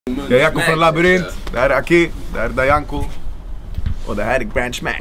Jag är Jakob från Labyrint, det här är Aki, det här är Dajanko och det här är Grand Smack.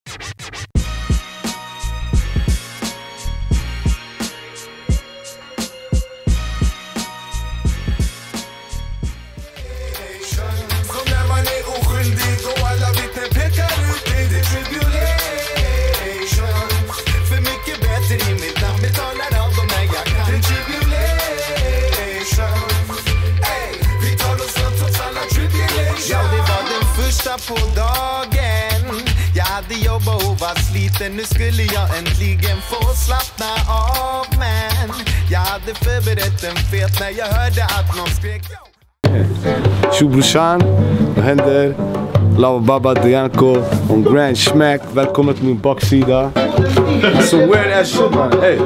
På dagen jag hade jobbat och var sliten. Nu skulle jag äntligen få slappna av, men jag hade förberett en fet när jag hörde att någon skrek. Tjo brorsan, vad händer? Lava Baba, Dajanko och Grand Smack. Välkommen till min baksida. So weird ass shit man. Hey.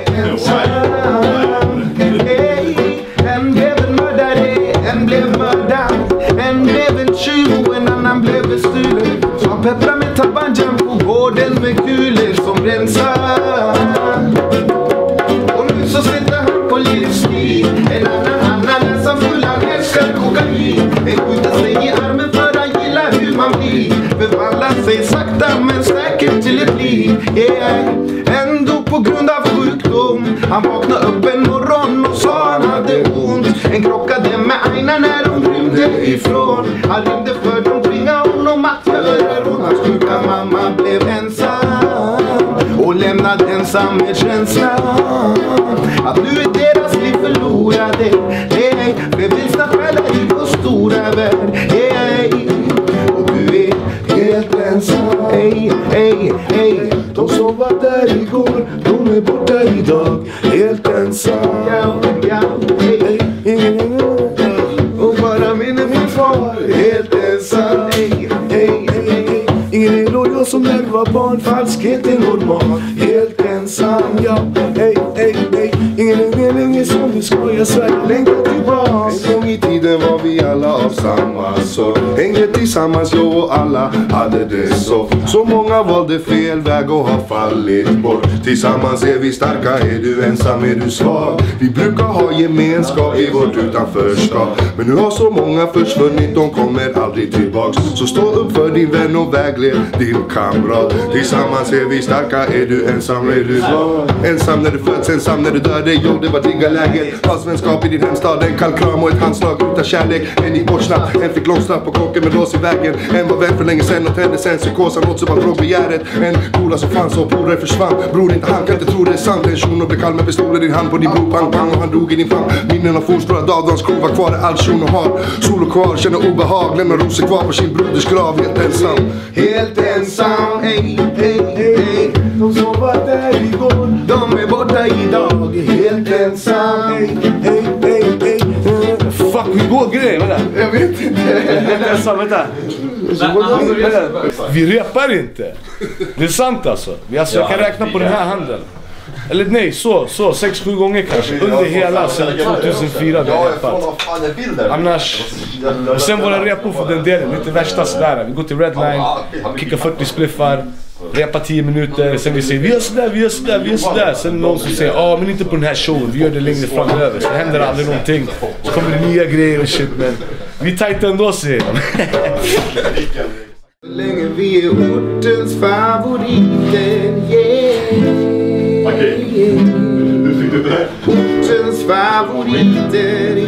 En blev en mördare, en blev mördad. En blev en tjuv och en annan blev en stulen. Som pepprar med tabanjan på gården med kulor som rensar. Och nu så sitter han på livstid. En annan nästan full av älskar kokain. En skjuter sig i armen för han gillar hur man blir. Förvandlar sig sakta men säkert till ett liv. Ändå på grund av sjukdom. Han vaknade upp en morgon och sa han hade ont. En krockade med Aina när hon rymde ifrån. Han rymde för de tvingade honom att göra rån. Hans sjuka mamma blev ensam och lämnade ensam med känslan att nu är deras liv förlorade. Blev vilsna själar i vår stora värld. Och du är helt ensam. De som var där igår, de är borta idag. Helt ensam. Och bara minnen min far. Helt ensam. Ingen är lojal som när vi var barn. Falskhet är normal. Helt ensam. Ingen är länge som du skojar. Sverige längtar tillbaks. En gång i tiden var vi alla av samma sort. Hängde tillsammans, jag och alla hade det så många valde fel väg och har fallit bort. Tillsammans är vi starka, är du ensam är du svag. Vi brukar ha gemenskap i vårt utanförskap. Men nu har så många försvunnit, de kommer aldrig tillbaks. Så stå upp för din vän och vägled din kamrat. Tillsammans är vi starka, är du ensam är du svag. Ensam när du föds, ensam när du dör. Det var digga läget. Fast i din hemstad, en kall kram och ett handslag utan kärlek. En gick bort snabbt, en fick långstraff på kocken med lås i vägen. En var vän för länge sen och tände sen psykosan åt som man drog begäret. En gola som fanns och polare försvann. Bror inte han kan inte tro det är sant. En shuno blev kall med pistol i din hand på din bror pang pang och han dog i din famn. Minnen av fornstora dag då hans kro var kvar all shuno har. Solo kvar, känner obehag, lämnar rosor kvar på sin broders grav. Helt ensam. Helt ensam, De som var där igår, de är borta idag. Helt ensam. Fuck, vi går grejer, vänta. Jag vet inte. Vänta. Vi repar inte. Det är sant alltså. Jag kan räkna på den här handen. Eller nej, så 6-7 gånger kanske. Under hela sedan 2004 vi har repat. Annars. Och sen våra repor för den delen, lite värsta sådär. Vi går till Redline, kickar 40 spliffar. Repa 10 minuter, sen vi säger vi gör sådär. Sen någon som säger men inte på den här showen, vi gör det längre framöver. Så det händer aldrig någonting. Så kommer det nya grejer och shit, men vi tajtar ändå, säger de. Så länge vi är ortens favoriter, ortens favoriter,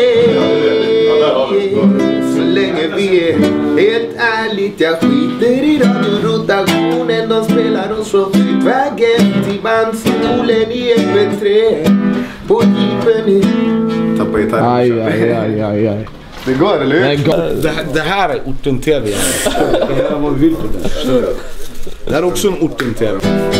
så länge vi är helt ärligt, jag skiter i radiorotationen. De spelar oss från flytvägen till bandstolen i MP3 på jeepen i... Tappa gitarren. Aj. Det går, eller hur? Det här är orten-tv. Det här är vad vi vill på det. Det här är också en orten-tv.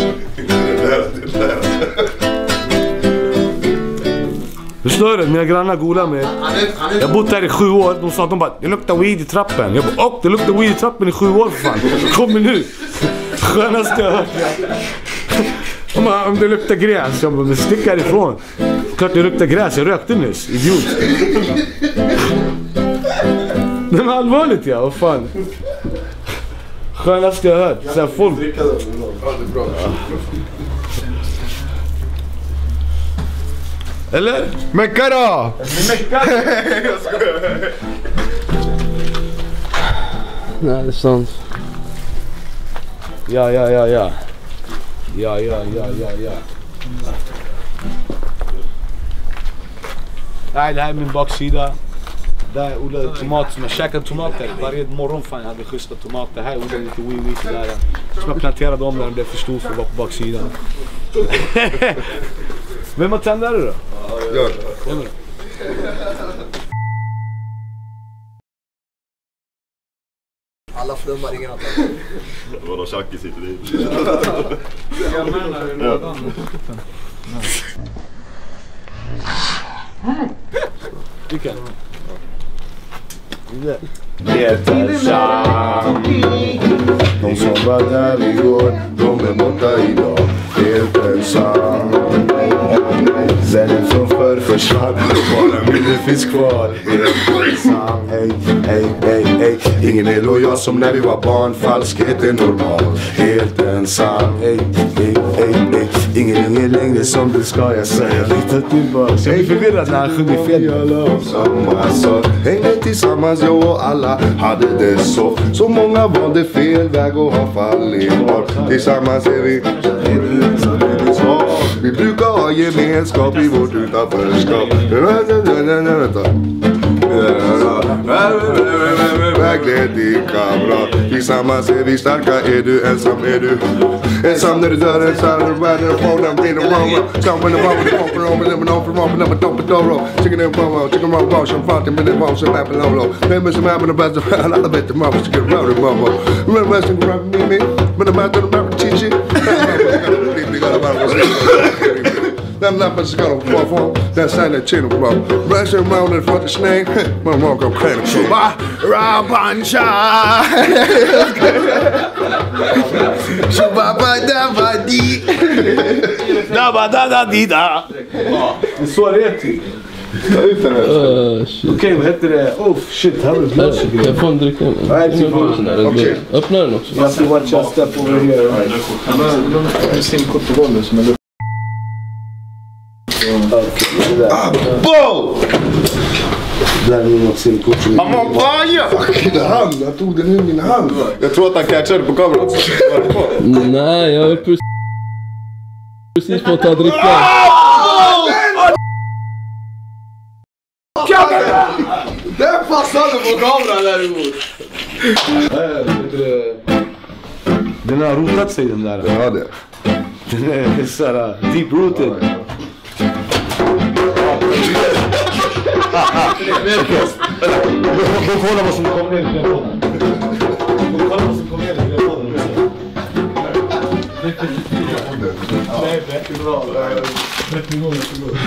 Förstår du? Mina grannar golar med. Jag har bott här i 7 år. De sa att de bara, det luktar weed i trappen. Jag bara, det luktar weed i trappen i 7 år för fan. Kommer nu. Skönaste jag hört. De bara, om det luktar gräs. Jag bara, men stick härifrån. Klart det luktar gräs, jag rökte nyss. Idiot. Det var allvarligt, ja, vad fan. Skönaste jag hört. Så här folk. Eller? Mecka då! Mecka! Nej, det är sant. Ja. Nej, det här är min baksida. Där odlade tomater som jag käkade tomater. Varje morgon fan jag hade schyssta tomater. Här odlade lite wheat där. Som jag planterade om när de blev för stor för att vara på baksidan. Vem har tändare då? Gör. Alla flummar, ingen annan. Vadå, Chucky sitter dit? Vilken? Jättesam. De som var där igår, de är borta idag. Helt ensam. Vännen från förr försvann, bara mindre finns kvar. Helt ensam. Hej. Ingen är lojal som när vi var barn, falskhet är normal. Helt ensam. Hej. Ingen ringer längre som du ska, jag säger lite tillbaka. Jag är förvirrad när han sjunger fel. Samma sak, hängde tillsammans, jag och alla hade det så många valde fel väg och har fallit bort. Tillsammans är vi vi brukar ha gemenskap i vårt utanförskap. Vägled i kamera. Tillsammans är vi starka, är du ensam, är du ensam när du dör ensam. Världen får den blir det wrong. Somewhere the wrong with the phone over them and over from them and dump it over. Chicken and pomo, chicken roll wash and fought with the bones and apple low. Members of having the best of a lot of it tomorrow to get around the momo. Remember wrestling grab me, but I'm out to the map teach it. Them lappers got a fluff on, that's how they chin them up. Rushing around in front of the snake, my mom go credit to my Rabancha. Shubabadabadi. Dabadadadida. Det är så det är till. Okej, vad heter det? Oh shit, här är det lös. Jag får en dricka. Öppna den också. Jag ska watch a step over here. Jag har simkort på golvet som är luft. Bo! Där är nog simkort som är... Mamma, fuck, det hand. Jag tog den i min hand. Jag tror att han catchade på kameran. Nej, jag är precis på att ta dricka. Den passade på kameran däremot. Den har rotat sig den där. Ja, det. Den är såhär deep rooted. De kollar vad som kommer ner i telefonen. De kollar vad som kommer ner i telefonen. Nej, det är bra. 30 gånger så bra.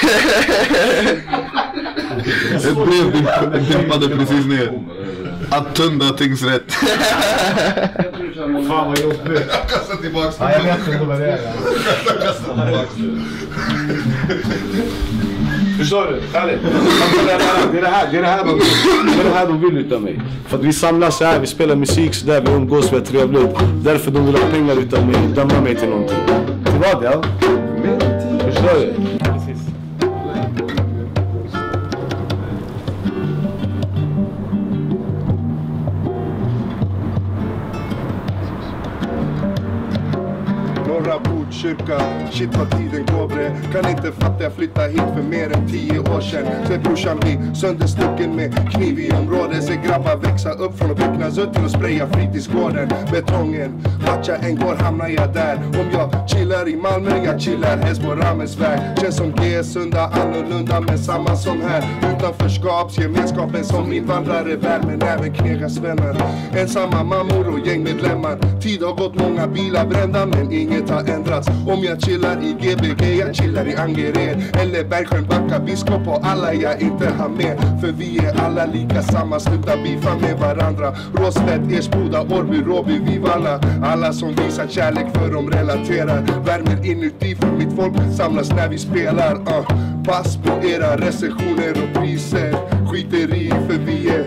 Ett brev dimpade precis ner. Att Tunda tingsrätt. Fan vad jobbigt. Jag kastar tillbaks den. Ja, jag vet inte vad det är. Jag kastar tillbaks den. Förstår du? Härligt. Det är det här de vill utav mig. För att vi samlas här, vi spelar musik så där, vi umgås, vi är trevligt. Därför de vill ha pengar utav mig, döma mig till någonting. Till vad, ja? Förstår du? Precis. Norra Botkyrka, shit vad tiden går bre. Kan inte fatta, jag flyttade hit för mer än 10 år sedan. Så brorsan blir sönderstucken med kniv i området. Se grabbar växa upp från att vittna till att spraya fritidsgården. Betongen, matcha en går hamnar jag där. Om jag chillar i Malmö, jag chillar helst på Ramesväg. Känns som G, Sunda, annorlunda men samma som här. Utanförskapsgemenskapen som invandrare värmen, även knegarsvänner. Ensamma mammor och gängmedlemmar. Tid har gått, många bilar brända men inget har ändrats. Om jag chillar i GBG, jag chillar i Angered eller Bergsjön, Backa, Biskop och alla jag inte har med. För vi är alla lika samma, sluta bifa med varandra. Råslätt, Ersboda, Årby, Råby, Vivalla. Alla som visar kärlek för de relaterar. Värmer inuti för mitt folk samlas när vi spelar. Pass på era recensioner och priser. Skiter i för vi är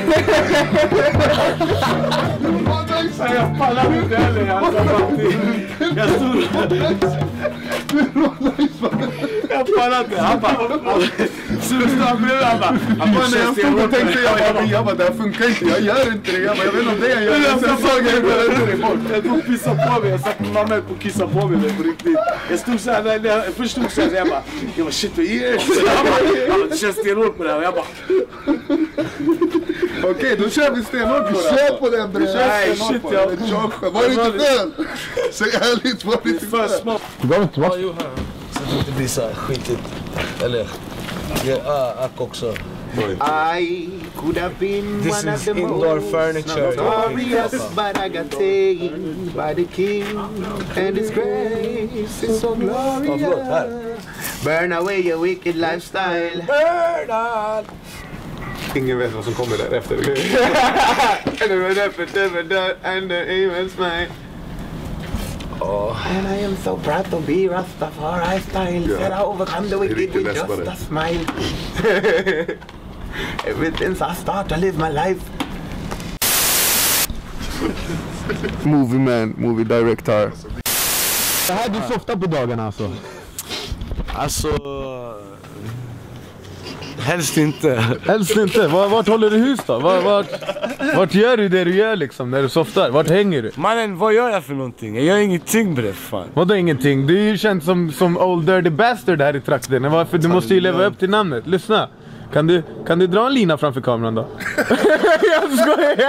Jag pallar inte heller, jag stod... Han bara... Superstar bredvid, han bara... När jag stod och tänkte, jag bara, det här funkar inte, jag gör inte det. Jag vet inte om det jag gör. Jag tog och pissade på mig, jag satt med mamma på att kissa på mig på riktigt. Jag stod såhär, när jag förstod såhär, jag bara shit vad är det? Det känns stenhårt på det här och jag bara... Okej, då kör vi stenhårt på det. Kör på den bre. Nej shit jag... Var det inte fel? Säg ärligt, var det inte fel? Du behöver inte vara... Jo här. Så att det inte blir såhär skitigt. Eller... Ack också. I could have been This one of is the indoor most furniture. notorious, but I got taken by the king, and his grace is so glorious. Burn away your wicked lifestyle. Burn on! Ingen vet vad som kommer där efter. And the evil's mine. And I am so proud to be Rastafari style. Said I overcome the wicked with just a smile. Ever since I start to live my life. Movie man, movie director. Det här du softar på dagarna alltså? Alltså... Helst inte. Helst inte. Vart håller du hus då? Vart gör du det du gör liksom när du softar? Vart hänger du? Mannen, vad gör jag för någonting? Jag gör ingenting bre, fan. Vadå ingenting? Du är ju känd som Old Dirty Bastard här i trakten. Varför? Du måste ju leva upp till namnet. Lyssna. Kan du dra en lina framför kameran då? Jag skojar!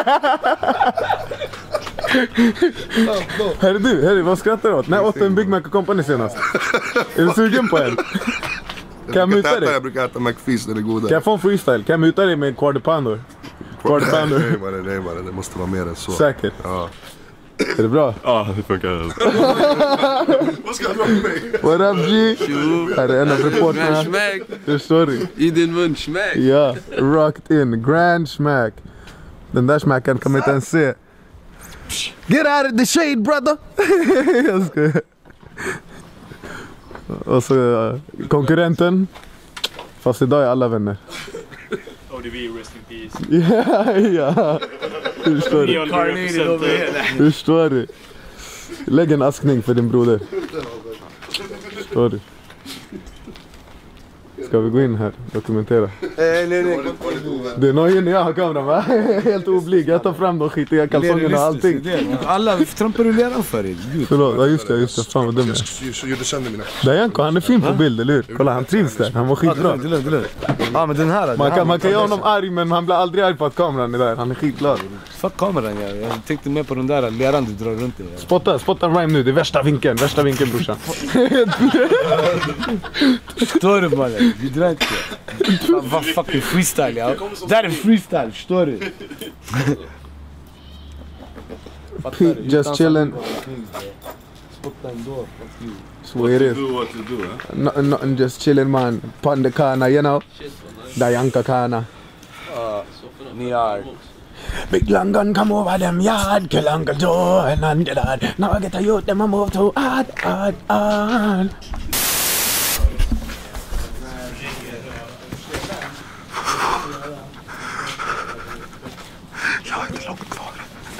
Hörru, vad skrattar du åt? När åt en Big Mac Company senast? Är du sugen på en? Kan jag muta dig? Jag brukar äta McFeast, den är goda. Kan jag få en freestyle? Kan jag muta dig med en quarter pounder? Nej mannen, det måste vara mer än så. Säkert? Ja. Är det bra? Ja, det funkar. Vad ska jag dra med mig? What up G? Här är en av reporterna. Hur står du? I din mun, smack. Ja, rocked in. Grand smack. Den där smacken kan man inte ens se. Get out of the shade brother! Jag skojar. Och så konkurrenten. Fast idag är alla vänner. ODB, rest in peace. Ja. Hur står du? Hur står du? Lägg en askning för din broder. Står du? Ska vi gå in här och dokumentera? Nej. Det är någon när jag har kameran va? Helt oblyg, jag tar fram de skitiga kalsongerna och allting. Alla trampar du leran för dig. Förlåt, ja just det, fan vad dum jag Jag gjorde sönder mina. Dajanko, han är fin på bild, eller hur? Kolla, han trivs där, han var skitbra. Ja men den här. Man kan göra honom arg men han blir aldrig arg på att kameran är där, han är skitglad. Fuck kameran jag tänkte mer på den där leran du drar runt i. Spotta en rhyme nu, det är värsta vinkeln brorsan. Förstår du mannen? Vi drar inte. Vad fucking freestyle ja. Där är freestyle, förstår du? Just chillin'. So it is. Nothing, just chillin' man. Pon the corner, you know. Dajanka corner. Ni är. Big long gun come over them yard, kill Uncle Joe and under that. Now I get a youth, them a move to hard. Jag har inte långt kvar.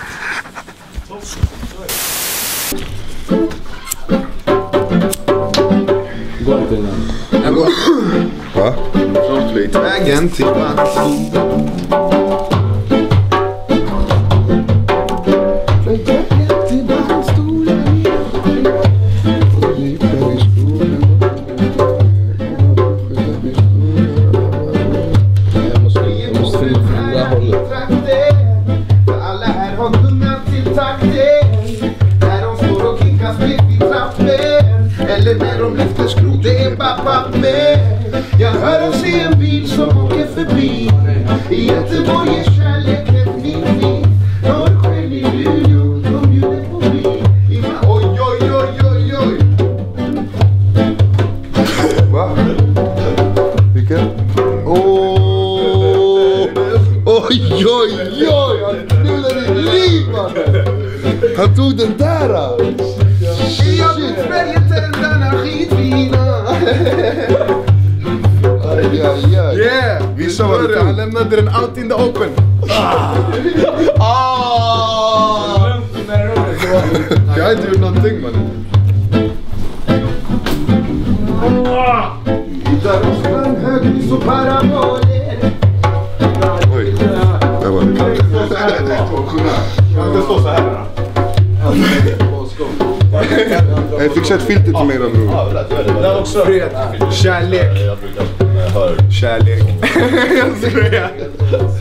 Va? Vägen till alla här har gungat till takten. När de står och kickar sprit i trappen. Eller när de lyfter skrot, det är bapp med. Jag hör och ser en bil som åker förbi. I Göteborg är kärleken min fin. Norrsken i Luleå, de bjuder på vin. Oj, oj, oj, oj, oj. Va? Vilken? Oj, oj, oj! Han knullade ditt liv, mannen! Han tog den där! Jag vill Sverige-tändarna skitfina. Aj, aj, aj. Yeah! Visa vad du Han tog. lämnade den out in the open. Jag har inte gjort någonting man. Oj, där var det. Kan inte stå så här då? Jag fick ett filter till mig då, bror. Där också. Fred. Kärlek. Kärlek. Jag skojar.